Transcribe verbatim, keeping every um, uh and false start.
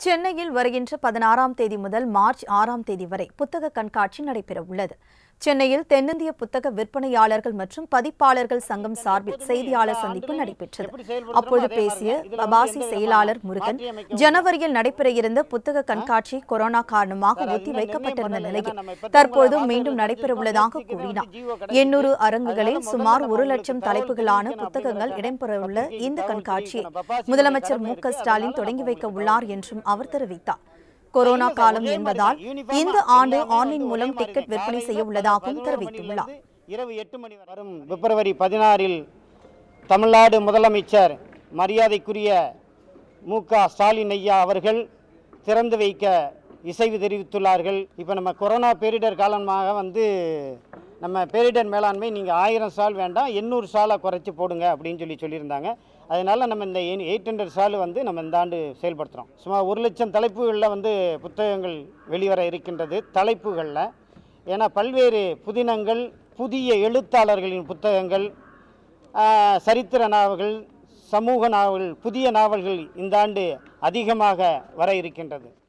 சென்னையில் வருகின்ற பதினாறாம் தேதி முதல் மார்ச் ஆறாம் தேதி வரை புத்தக கண்காட்சி நடைபெறவுள்ளது. சென்னையில் தென்னிந்திய புத்தக விற்பனையாளர்கள் மற்றும் பதிப்பாளர்கள் சங்கம் சார்பில் செய்தியாளர் சந்திப்பு நடைபெற்றது. அப்போது பேசிய பபாசி செயலாளர் முருகன், ஜனவரியில் நடைபெற இருந்த புத்தக கண்காட்சி கொரோனா காரணமாக ஒத்திவைக்கப்பட்டிருந்த நிலையில் தற்போது மீண்டும் நடைபெறவுள்ளதாக கூறினார். எண்ணூறு அரங்குகளில் சுமார் ஒரு லட்சம் தலைப்புகளான புத்தகங்கள் இடம்பெறவுள்ள இந்த கண்காட்சியை முதலமைச்சர் மு க ஸ்டாலின் தொடங்கி வைக்க உள்ளார் என்றும் அவர் தெரிவித்தார். கொரோனா காலம் என்பதால் இந்த ஆண்டு ஆன்லைன் மூலம் டிக்கெட் விற்பனை செய்ய உள்ளதாகவும் தெரிவித்துள்ளார். இரவு எட்டு மணி வரும் பிப்ரவரி பதினாறில் தமிழ்நாடு முதலமைச்சர் மரியாதைக்குரிய மு க ஸ்டாலின் ஐயா அவர்கள் திறந்து வைக்க இசைவு தெரிவித்துள்ளார்கள். இப்போ நம்ம கொரோனா பேரிடர் காலமாக வந்து நம்ம பேரிடர் மேலாண்மை நீங்கள் ஆயிரம் ஸ்டால் வேண்டாம், எண்ணூறு ஸ்டாலை குறைச்சி போடுங்க அப்படின்னு சொல்லி சொல்லியிருந்தாங்க. அதனால் நம்ம இந்த எயிட் ஹண்ட்ரட் ஸ்டால் வந்து நம்ம இந்த ஆண்டு செயல்படுத்துகிறோம். சுமார் ஒரு லட்சம் தலைப்புகளில் வந்து புத்தகங்கள் வெளிவர இருக்கின்றது. தலைப்புகளில் ஏன்னா பல்வேறு புதினங்கள், புதிய எழுத்தாளர்களின் புத்தகங்கள், சரித்திர நாவல்கள், சமூக நாவல்கள், புதிய நாவல்கள் இந்த ஆண்டு அதிகமாக வர இருக்கின்றது.